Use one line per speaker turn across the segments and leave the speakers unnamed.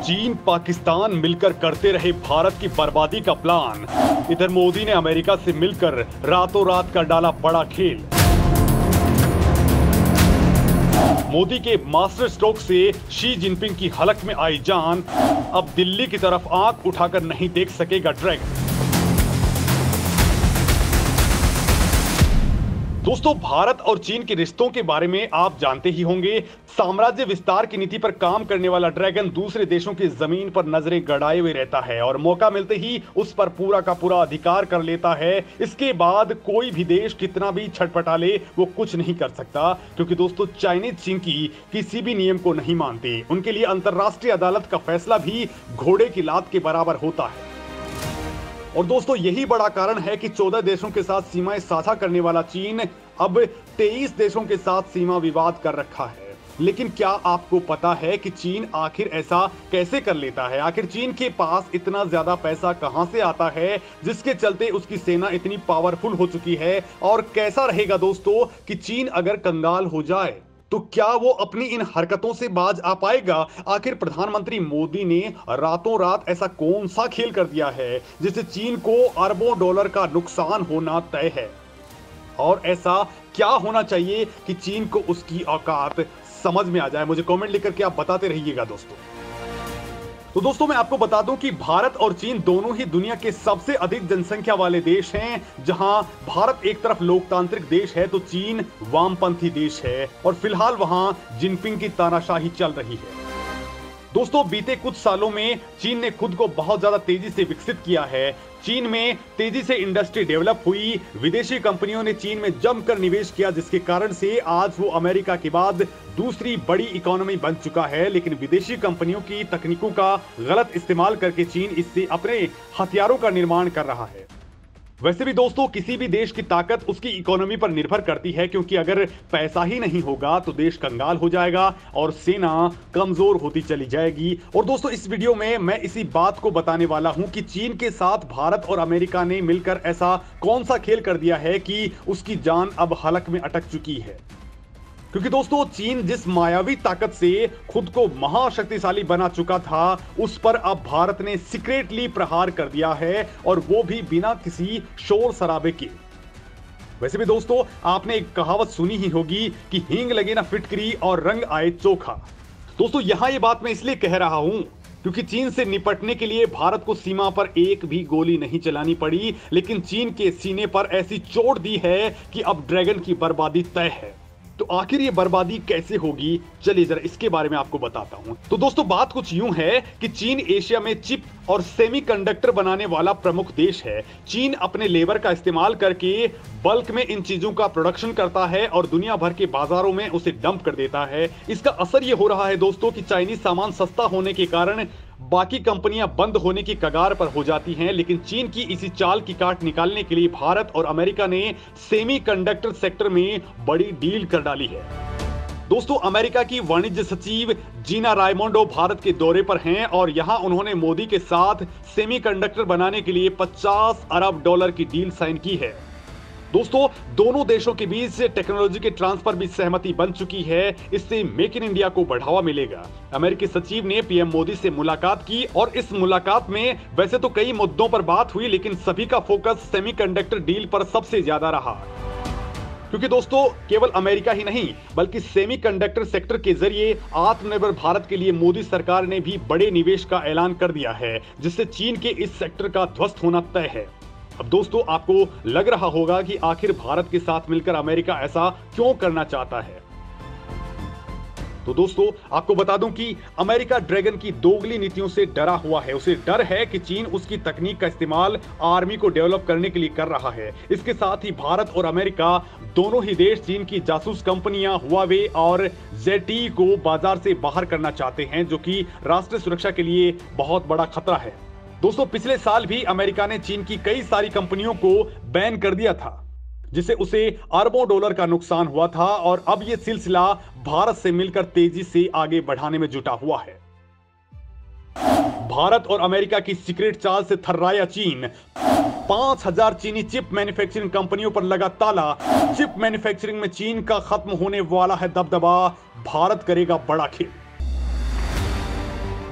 चीन पाकिस्तान मिलकर करते रहे भारत की बर्बादी का प्लान। इधर मोदी ने अमेरिका से मिलकर रातों रात कर डाला बड़ा खेल। मोदी के मास्टर स्ट्रोक से शी जिनपिंग की हलक में आई जान। अब दिल्ली की तरफ आंख उठाकर नहीं देख सकेगा ड्रैगन। दोस्तों, भारत और चीन के रिश्तों के बारे में आप जानते ही होंगे। साम्राज्य विस्तार की नीति पर काम करने वाला ड्रैगन दूसरे देशों की जमीन पर नजरें गड़ाए हुए रहता है और मौका मिलते ही उस पर पूरा का पूरा अधिकार कर लेता है। इसके बाद कोई भी देश कितना भी छटपटा ले वो कुछ नहीं कर सकता, क्योंकि दोस्तों चाइनीज चीन की किसी भी नियम को नहीं मानते। उनके लिए अंतरराष्ट्रीय अदालत का फैसला भी घोड़े की लात के बराबर होता है। और दोस्तों, यही बड़ा कारण है कि 14 देशों के साथ सीमाएं साझा करने वाला चीन अब 23 देशों के साथ सीमा विवाद कर रखा है। लेकिन क्या आपको पता है कि चीन आखिर ऐसा कैसे कर लेता है? आखिर चीन के पास इतना ज्यादा पैसा कहां से आता है जिसके चलते उसकी सेना इतनी पावरफुल हो चुकी है? और कैसा रहेगा दोस्तों कि चीन अगर कंगाल हो जाए तो क्या वो अपनी इन हरकतों से बाज आ पाएगा? आखिर प्रधानमंत्री मोदी ने रातों रात ऐसा कौन सा खेल कर दिया है जिससे चीन को अरबों डॉलर का नुकसान होना तय है? और ऐसा क्या होना चाहिए कि चीन को उसकी औकात समझ में आ जाए? मुझे कमेंट लिख करके आप बताते रहिएगा दोस्तों। तो दोस्तों, मैं आपको बता दूं कि भारत और चीन दोनों ही दुनिया के सबसे अधिक जनसंख्या वाले देश हैं। जहां भारत एक तरफ लोकतांत्रिक देश है तो चीन वामपंथी देश है और फिलहाल वहां जिनपिंग की तानाशाही चल रही है। दोस्तों, बीते कुछ सालों में चीन ने खुद को बहुत ज्यादा तेजी से विकसित किया है। चीन में तेजी से इंडस्ट्री डेवलप हुई। विदेशी कंपनियों ने चीन में जमकर निवेश किया, जिसके कारण से आज वो अमेरिका के बाद दूसरी बड़ी इकोनॉमी बन चुका है। लेकिन विदेशी कंपनियों की तकनीकों का गलत इस्तेमाल करके चीन इससे अपने हथियारों का निर्माण कर रहा है। वैसे भी दोस्तों, किसी भी देश की ताकत उसकी इकोनॉमी पर निर्भर करती है, क्योंकि अगर पैसा ही नहीं होगा तो देश कंगाल हो जाएगा और सेना कमजोर होती चली जाएगी। और दोस्तों, इस वीडियो में मैं इसी बात को बताने वाला हूं कि चीन के साथ भारत और अमेरिका ने मिलकर ऐसा कौन सा खेल कर दिया है कि उसकी जान अब हलक में अटक चुकी है। क्योंकि दोस्तों, चीन जिस मायावी ताकत से खुद को महाशक्तिशाली बना चुका था उस पर अब भारत ने सीक्रेटली प्रहार कर दिया है, और वो भी बिना किसी शोर शराबे के। वैसे भी दोस्तों, आपने एक कहावत सुनी ही होगी कि हींग लगे ना फिटकरी और रंग आए चोखा। दोस्तों, यहां ये बात मैं इसलिए कह रहा हूं क्योंकि चीन से निपटने के लिए भारत को सीमा पर एक भी गोली नहीं चलानी पड़ी, लेकिन चीन के सीने पर ऐसी चोट दी है कि अब ड्रैगन की बर्बादी तय है। तो आखिर ये बर्बादी कैसे होगी, चलिए जरा इसके बारे में आपको बताता हूं। तो दोस्तों, बात कुछ यूं है कि चीन एशिया में चिप और सेमीकंडक्टर बनाने वाला प्रमुख देश है। चीन अपने लेबर का इस्तेमाल करके बल्क में इन चीजों का प्रोडक्शन करता है और दुनिया भर के बाजारों में उसे डंप कर देता है। इसका असर ये हो रहा है दोस्तों कि चाइनीज सामान सस्ता होने के कारण बाकी कंपनियां बंद होने की कगार पर हो जाती हैं। लेकिन चीन की इसी चाल की काट निकालने के लिए भारत और अमेरिका ने सेमीकंडक्टर सेक्टर में बड़ी डील कर डाली है। दोस्तों, अमेरिका की वाणिज्य सचिव जीना रायमोंडो भारत के दौरे पर हैं और यहां उन्होंने मोदी के साथ सेमीकंडक्टर बनाने के लिए 50 अरब डॉलर की डील साइन की है। दोस्तों, दोनों देशों के बीच से टेक्नोलॉजी के ट्रांसफर भी सहमति बन चुकी है। इससे मेक इन इंडिया को बढ़ावा मिलेगा। अमेरिकी सचिव ने पीएम मोदी से मुलाकात की और इस मुलाकात में वैसे तो कई मुद्दों पर बात हुई, लेकिन सभी का फोकस सेमीकंडक्टर डील पर सबसे ज्यादा रहा। क्योंकि दोस्तों, केवल अमेरिका ही नहीं बल्कि सेमीकंडक्टर सेक्टर के जरिए आत्मनिर्भर भारत के लिए मोदी सरकार ने भी बड़े निवेश का ऐलान कर दिया है, जिससे चीन के इस सेक्टर का ध्वस्त होना तय है। अब दोस्तों, आपको लग रहा होगा कि आखिर भारत के साथ मिलकर अमेरिका ऐसा क्यों करना चाहता है। तो दोस्तों, आपको बता दूं कि अमेरिका ड्रैगन की दोगली नीतियों से डरा हुआ है। उसे डर है कि चीन उसकी तकनीक का इस्तेमाल आर्मी को डेवलप करने के लिए कर रहा है। इसके साथ ही भारत और अमेरिका दोनों ही देश चीन की जासूस कंपनियां हुआवे और ZTE को बाजार से बाहर करना चाहते हैं, जो कि राष्ट्रीय सुरक्षा के लिए बहुत बड़ा खतरा है। दोस्तों, पिछले साल भी अमेरिका ने चीन की कई सारी कंपनियों को बैन कर दिया था, जिससे उसे अरबों डॉलर का नुकसान हुआ था। और अब यह सिलसिला भारत से मिलकर तेजी से आगे बढ़ाने में जुटा हुआ है। भारत और अमेरिका की सीक्रेट चाल से थर्राया चीन। 5000 चीनी चिप मैन्युफैक्चरिंग कंपनियों पर लगा ताला। चिप मैन्युफैक्चरिंग में चीन का खत्म होने वाला है दबदबा। भारत करेगा बड़ा खेल।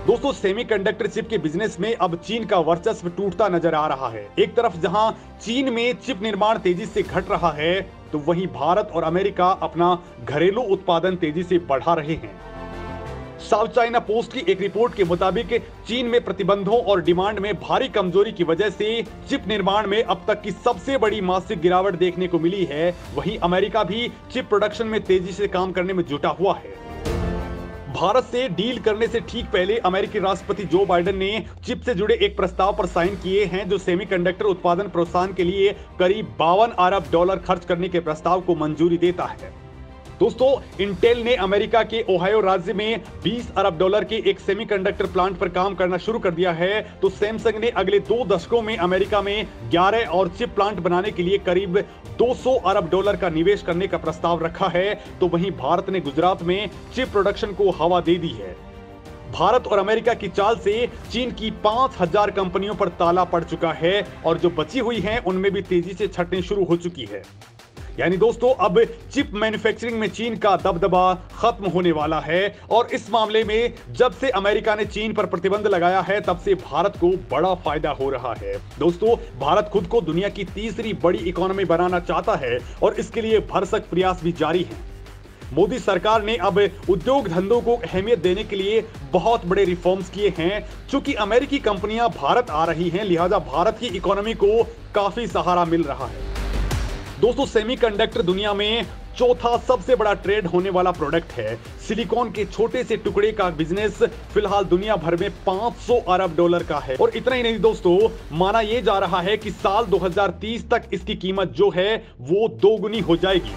दोस्तों सेमीकंडक्टर चिप के बिजनेस में अब चीन का वर्चस्व टूटता नजर आ रहा है। एक तरफ जहां चीन में चिप निर्माण तेजी से घट रहा है, तो वहीं भारत और अमेरिका अपना घरेलू उत्पादन तेजी से बढ़ा रहे हैं। साउथ चाइना पोस्ट की एक रिपोर्ट के मुताबिक चीन में प्रतिबंधों और डिमांड में भारी कमजोरी की वजह से चिप निर्माण में अब तक की सबसे बड़ी मासिक गिरावट देखने को मिली है। वहीं अमेरिका भी चिप प्रोडक्शन में तेजी से काम करने में जुटा हुआ है। भारत से डील करने से ठीक पहले अमेरिकी राष्ट्रपति जो बाइडेन ने चिप से जुड़े एक प्रस्ताव पर साइन किए हैं, जो सेमीकंडक्टर उत्पादन प्रोत्साहन के लिए करीब $52 अरब खर्च करने के प्रस्ताव को मंजूरी देता है। दोस्तों, इंटेल ने अमेरिका के ओहायो राज्य में $20 अरब के एक सेमीकंडक्टर प्लांट पर काम करना शुरू कर दिया है। तो सैमसंग ने अगले 2 दशकों में अमेरिका में 11 और चिप प्लांट बनाने के लिए करीब $200 अरब का निवेश करने का प्रस्ताव रखा है। तो वहीं भारत ने गुजरात में चिप प्रोडक्शन को हवा दे दी है। भारत और अमेरिका की चाल से चीन की 5000 कंपनियों पर ताला पड़ चुका है और जो बची हुई हैं उनमें भी तेजी से छटनी शुरू हो चुकी है। यानी दोस्तों, अब चिप मैन्युफैक्चरिंग में चीन का दबदबा खत्म होने वाला है और इस मामले में जब से अमेरिका ने चीन पर प्रतिबंध लगाया है, तब से भारत को बड़ा फायदा हो रहा है। दोस्तों, भारत खुद को दुनिया की तीसरी बड़ी इकोनॉमी बनाना चाहता है और इसके लिए भरसक प्रयास भी जारी है। मोदी सरकार ने अब उद्योग धंधों को अहमियत देने के लिए बहुत बड़े रिफॉर्म्स किए हैं। चूंकि अमेरिकी कंपनियां भारत आ रही हैं, लिहाजा भारत की इकोनॉमी को काफी सहारा मिल रहा है। दोस्तों, सेमीकंडक्टर दुनिया में चौथा सबसे बड़ा ट्रेड होने वाला प्रोडक्ट है। सिलिकॉन के छोटे से टुकड़े का बिजनेस फिलहाल दुनिया भर में $500 अरब का है। और इतना ही नहीं दोस्तों, माना यह जा रहा है कि साल 2030 तक इसकी कीमत जो है वो दोगुनी हो जाएगी।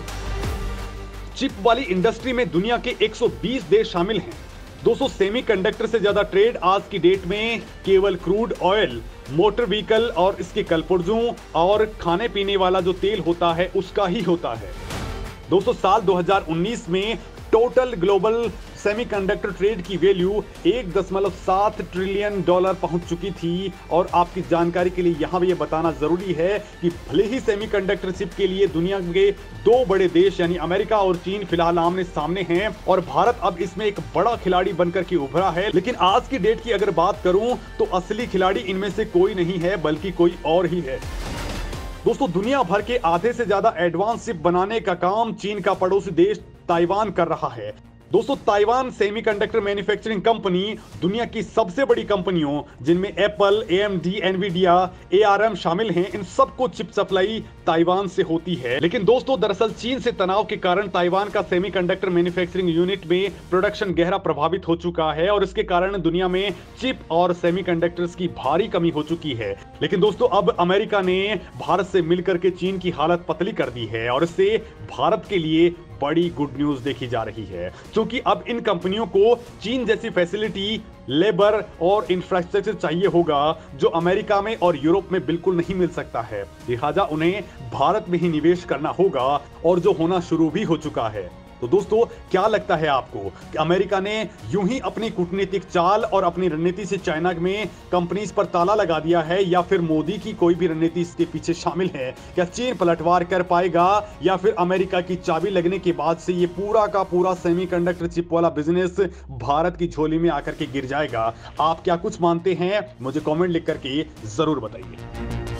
चिप वाली इंडस्ट्री में दुनिया के 120 देश शामिल हैं। दोस्तों, सेमीकंडक्टर से ज्यादा ट्रेड आज की डेट में केवल क्रूड ऑयल, मोटर व्हीकल और इसके कलपुर्जों और खाने पीने वाला जो तेल होता है उसका ही होता है। दोस्तों, साल 2019 में टोटल ग्लोबल सेमीकंडक्टर ट्रेड की वैल्यू $1.7 ट्रिलियन पहुंच चुकी थी। और आपकी जानकारी के लिए यहां भी ये बताना जरूरी है कि भले ही सेमीकंडक्टर चिप के लिए दुनिया के 2 बड़े देश यानी अमेरिका और चीन फिलहाल आमने सामने हैं और भारत अब इसमें एक बड़ा खिलाड़ी बनकर के उभरा है, लेकिन आज की डेट की अगर बात करूं तो असली खिलाड़ी इनमें से कोई नहीं है बल्कि कोई और ही है। दोस्तों, दुनिया भर के आधे से ज्यादा एडवांस चिप बनाने का काम चीन का पड़ोसी देश ताइवान कर रहा है। दोस्तों, ताइवान सेमीकंडक्टर मैन्युफैक्चरिंग कंपनी दुनिया की सबसे बड़ी कंपनियों जिनमें एप्पल, AMD, एनवीडिया, ARM शामिल हैं, इन सबको चिप सप्लाई ताइवान से होती है। लेकिन दोस्तों, दरअसल चीन से तनाव के कारण ताइवान का सेमीकंडक्टर मैन्युफैक्चरिंग यूनिट में प्रोडक्शन गहरा प्रभावित हो चुका है और इसके कारण दुनिया में चिप और सेमीकंडक्टर्स की भारी कमी हो चुकी है। लेकिन दोस्तों, अब अमेरिका ने भारत से मिलकर के चीन की हालत पतली कर दी है और इससे भारत के लिए बड़ी गुड न्यूज देखी जा रही है, क्योंकि अब इन कंपनियों को चीन जैसी फैसिलिटी, लेबर और इंफ्रास्ट्रक्चर चाहिए होगा जो अमेरिका में और यूरोप में बिल्कुल नहीं मिल सकता है। लिहाजा उन्हें भारत में ही निवेश करना होगा और जो होना शुरू भी हो चुका है। तो दोस्तों, क्या लगता है आपको कि अमेरिका ने यूं ही अपनी कूटनीतिक चाल और अपनी रणनीति से चाइना में कंपनीज पर ताला लगा दिया है, या फिर मोदी की कोई भी रणनीति इसके पीछे शामिल है? क्या चीन पलटवार कर पाएगा या फिर अमेरिका की चाबी लगने के बाद से ये पूरा का पूरा सेमीकंडक्टर चिप वाला बिजनेस भारत की झोली में आकर के गिर जाएगा? आप क्या कुछ मानते हैं? मुझे कॉमेंट लिख करके जरूर बताइए।